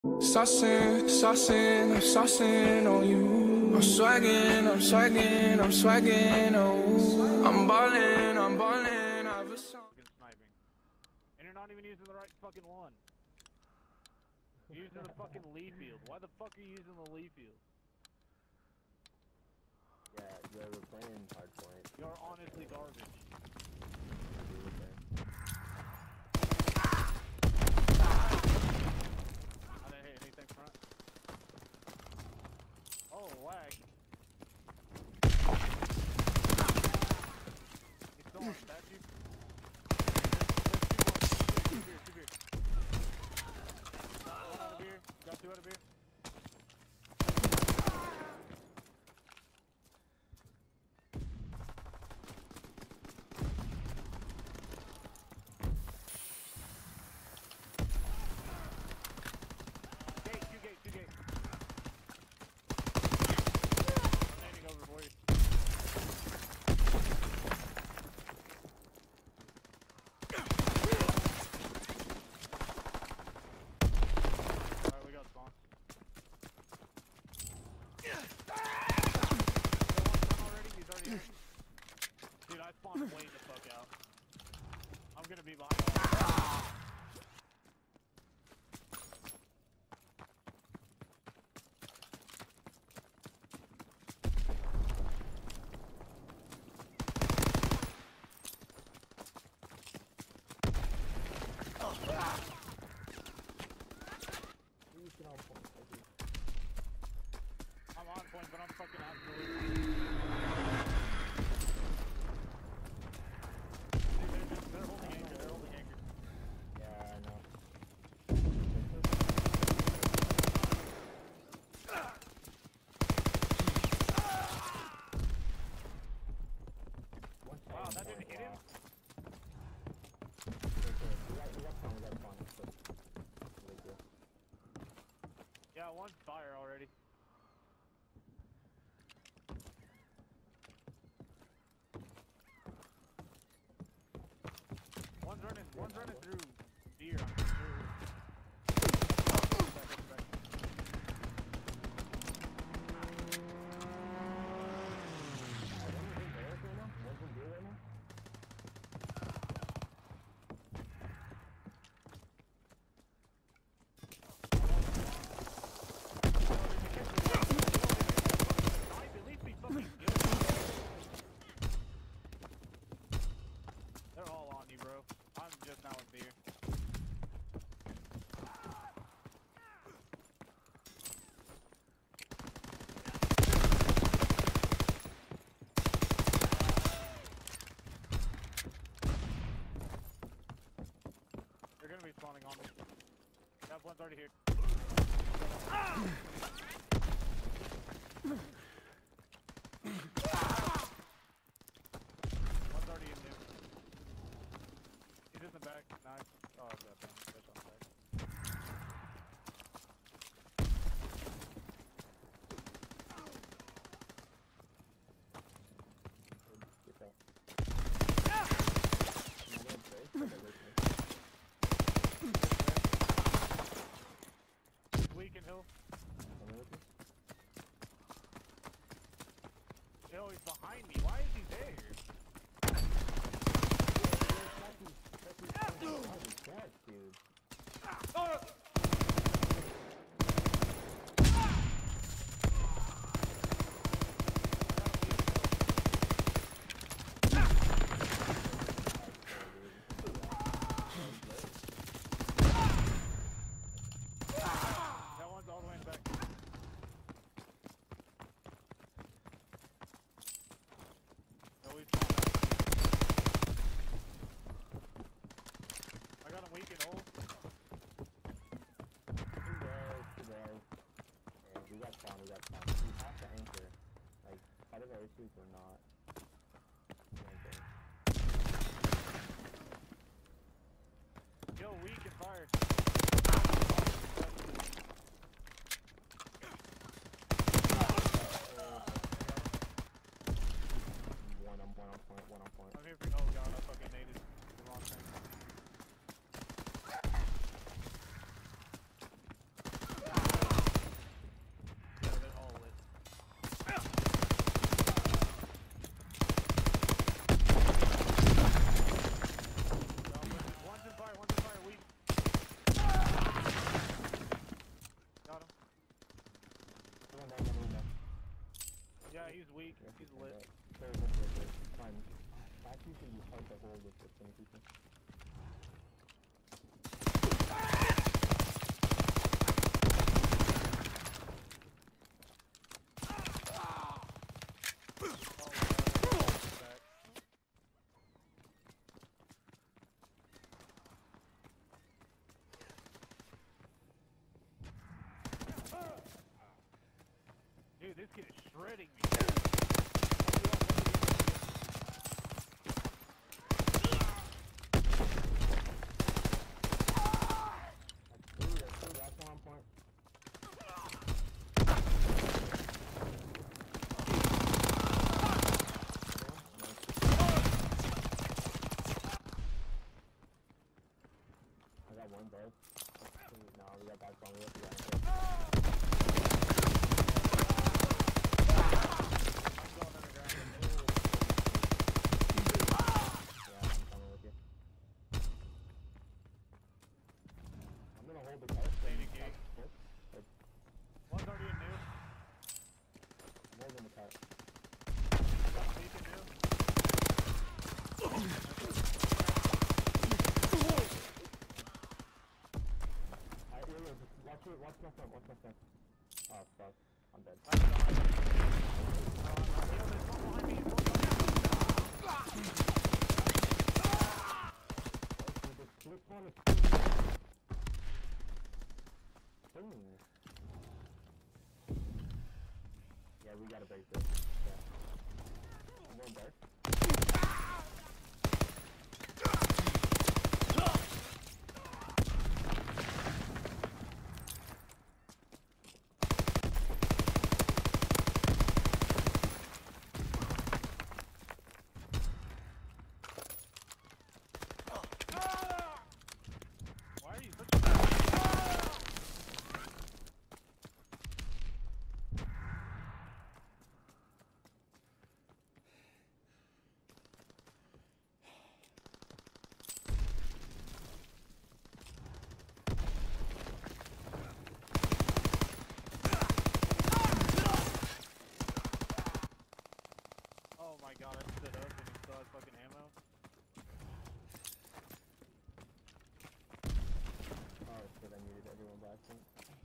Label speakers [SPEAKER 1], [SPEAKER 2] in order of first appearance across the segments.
[SPEAKER 1] Saucing, saucing, I'm saucing on you. I'm swagging, I'm swagging, I'm swagging, oh. I'm ballin', I've a song.
[SPEAKER 2] Sniping. And you're not even using the right fucking one. You're using the fucking Lee field. Why the fuck are you using the Lee field?
[SPEAKER 3] Yeah, they were playing hardpoint.
[SPEAKER 2] You're honestly garbage. I didn't hit anything front. Oh, lag. He's still on statue. Two beer. One out of beer. Got two out of beer. Two gate. I'm landing over for you. Alright, we got spawn. Already? He's already here. Dude, I spawned way the fuck out. I'm gonna be behind. I'm on point, but I'm fucking absolutely. They're holding anchor.
[SPEAKER 3] Yeah, I know.
[SPEAKER 2] Wow, that didn't hit him?
[SPEAKER 3] We got spawn.
[SPEAKER 2] Yeah, one's fire already. One's running through deer, I'm sure. Back. At least be fucking good. They're all on you, bro. I'm just now with beer. They're gonna be spawning on me. That one's already here. One's already in there. He's in the back. Nice. Oh, I've got them. That's on the back. Weak and hill. Yo, he's behind me. Why is he there?
[SPEAKER 3] Dude.
[SPEAKER 2] Oh! That one's all the way in the back. No, we spawned out. I got him weak and old.
[SPEAKER 3] Too bad. Yeah, we got spawn. We have to anchor. Like, part of our issues were not.
[SPEAKER 2] Yo, weak and fire.
[SPEAKER 3] One on point.
[SPEAKER 2] I'm here for. Oh god, I fucking naded the wrong thing. He's weak.
[SPEAKER 3] Yes,
[SPEAKER 2] He's
[SPEAKER 3] you can,
[SPEAKER 2] lit.
[SPEAKER 3] but they're fine. Actually, can be hard to hold with this many people.
[SPEAKER 2] Dude, this kid is shredding me.
[SPEAKER 3] That's two, that's one point. I got one dead. No, we got back on. We have to get it. Yeah, I'm coming with you. I'm gonna hold the cart.
[SPEAKER 2] Standing gate.
[SPEAKER 3] Like,
[SPEAKER 2] One's already in new.
[SPEAKER 3] I'm holding the cart.
[SPEAKER 2] He's in new. Watch my front, watch my front. Oh, fuck. I'm dead. I'm died. There's one behind me.
[SPEAKER 3] This one is boom. Yeah, we gotta break this. Yeah. I'm going dark.
[SPEAKER 2] Why are you such a... Oh my god, I stood up and he still has fucking ammo.
[SPEAKER 3] Oh shit, I muted everyone by accident.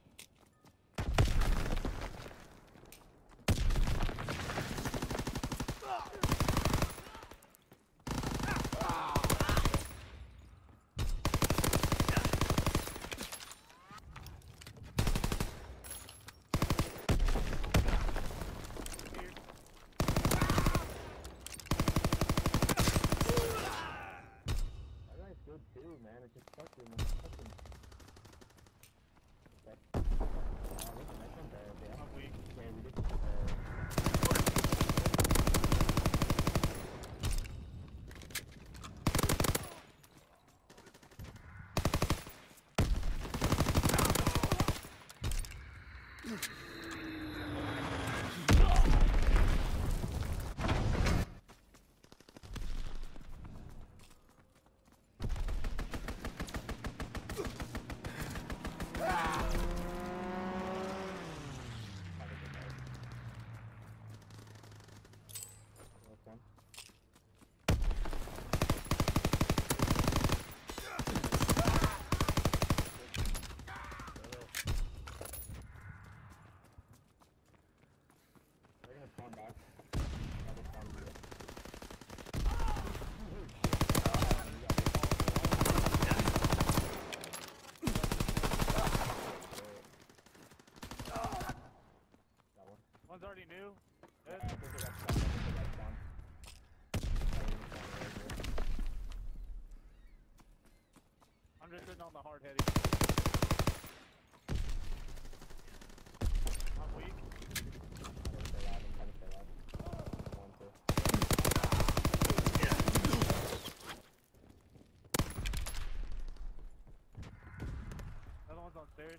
[SPEAKER 3] That guy's good too, man. It's just fucking. Okay. Listen, that's not bad, yeah.
[SPEAKER 2] I'm weak.
[SPEAKER 3] Okay, we did. Welcome. They're gonna spawn back. Yeah, they spawned here. That one.
[SPEAKER 2] One's already new.
[SPEAKER 3] Yeah,
[SPEAKER 2] Dead.
[SPEAKER 3] I think they got spawned. I think they got spawned. Yeah, they spawned right here.
[SPEAKER 2] I'm just sitting on the hard heading. I'm weak.
[SPEAKER 3] I'm trying to stay alive. I'm trying to stay alive. One, two.
[SPEAKER 2] Another one's on stairs.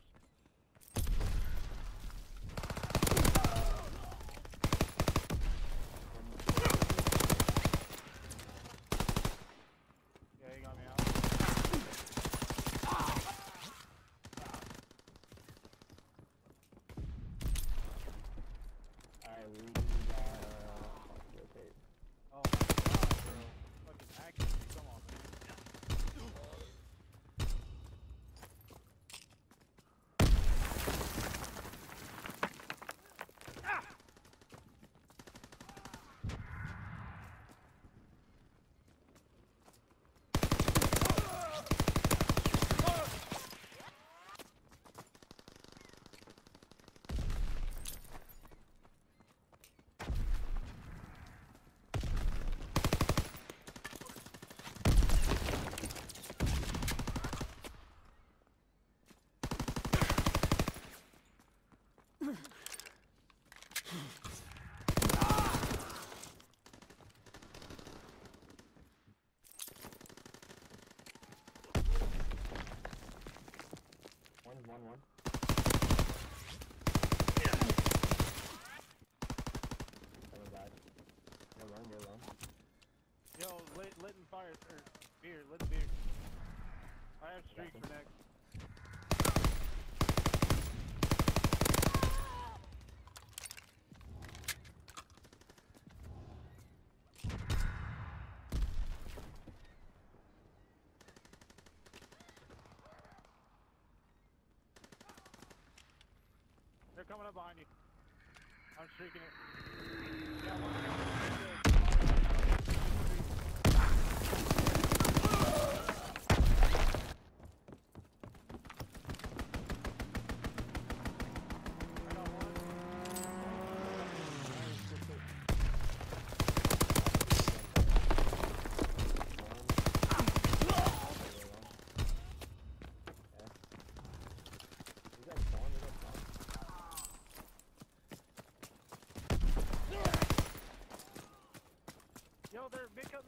[SPEAKER 2] Yeah, he got me out.
[SPEAKER 3] alone, you're alone.
[SPEAKER 2] Yo, lit and fire, or beer, lit and beer. I have streaks for next. They're coming up behind you. I'm streaking it. Yeah, one Yo, they're make up.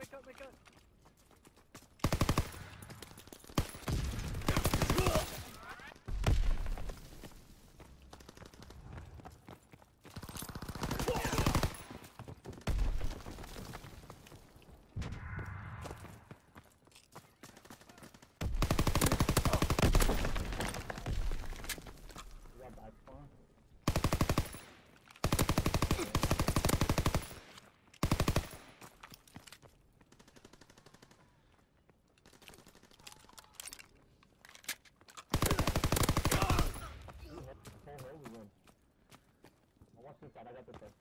[SPEAKER 3] You got back spawn? Watch this side, I got this side.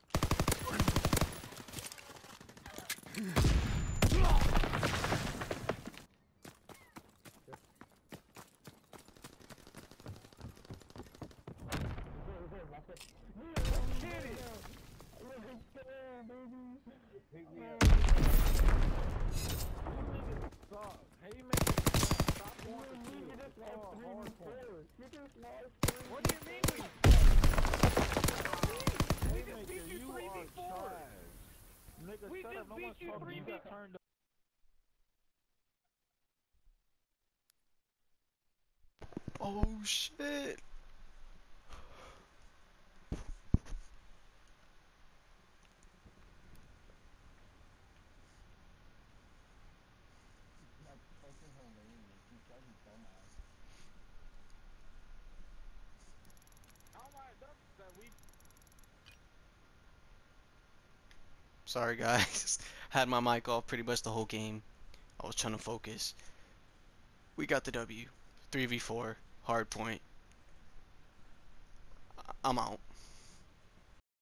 [SPEAKER 2] What do you mean we just beat you 3v4? We just beat you 3v4.
[SPEAKER 4] Oh shit. Sorry guys, had my mic off pretty much the whole game. I was trying to focus. We got the W. 3v4, hard point. I'm out.